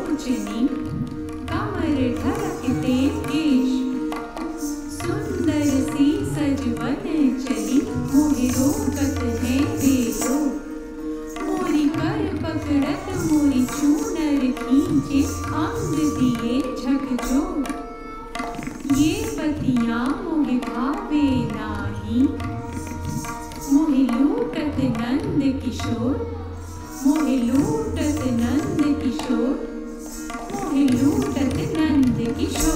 लोचनी कमर ढरकते केश सुंदर सी सजवन चली मोहि रोकत है बेलो मोरी कर पकड़त मोरी चूनर खींचे अंग दिए झकझो ये पतिया मोहि भावे नाही मोहि लूटत नंद किशोर मोहि लूटत नंद किशोर मोहि लूटत नंद किशोर।